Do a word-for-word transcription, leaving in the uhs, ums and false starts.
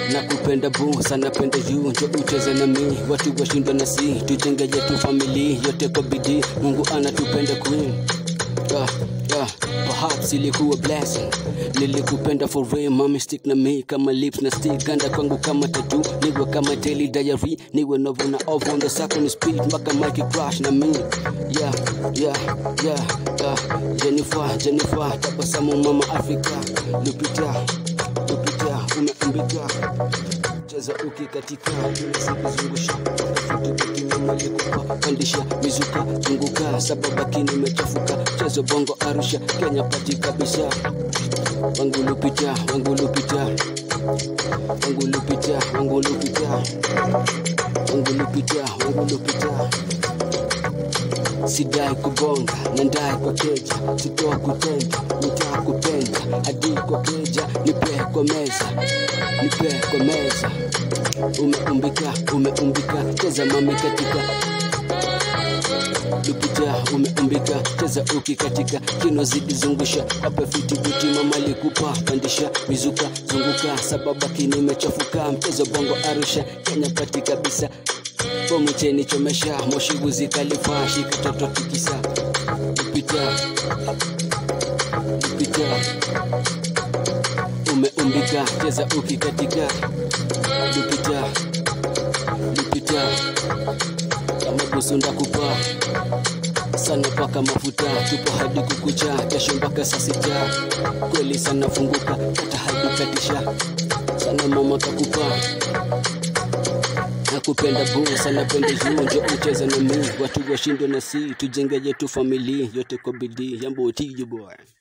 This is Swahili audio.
nakupenda boo sana penda you, njo ucheze na mi watu washindwa na si, tujenge yetu family yote kwa bidii, Mungu anatupenda queen. Yeah, yeah, perhaps ilikuwa blessing. Nilikupenda for real, mommy stick na me kama lips na stick, ganda kwangu kama tattoo, niwe kama daily diary, niwe novo na off on the second speed, mpaka mic crash na me. Yeah, yeah, yeah, yeah. Jennifer, Jennifer, tabasamu mama Africa, Lupita, Lupita, umeumbika, cheza ukikatika, usikizungusha, tafuta kinyama likupa, pandisha mizuka, zunguka, sababa kini mechafuka, chezo bongo Arusha, Kenya pati kabisa. Wangu Lupita, wangu Lupita, wangu Lupita, wangu Lupita, wangu Lupita, wangu Lupita. Sidai kubonga, nandai kwa keja, sitoa kutenda, nitaa kupenda, hadi kwa keja, nipe kwa meza, nipe kwa meza. Umeumbika, umeumbika, cheza mami katika Lupita, umeumbika, cheza uki katika kino zidi zungusha, hapa fiti buti mama likupa, pandisha mizuka, zunguka, sababa kini mechafuka, mchezo bongo Arusha, Kenya pati kabisa. Bomu cheni chomesha, moshi guzi kalifa, shika toto tikisa. Lupita, Lupita, umeumbika, cheza uki katika Lupita, Lupita, kama busunda kupa sana paka mafuta, tupo hadi kukucha, kesho mpaka saa sita, kweli sana funguka, kata hadi katisha, sana mama kakupa. Nakupenda boo sana penda you, njo ucheze na mi watu washindwe na si, tujenge yetu family yote kwa bidii, Yambo T U boy.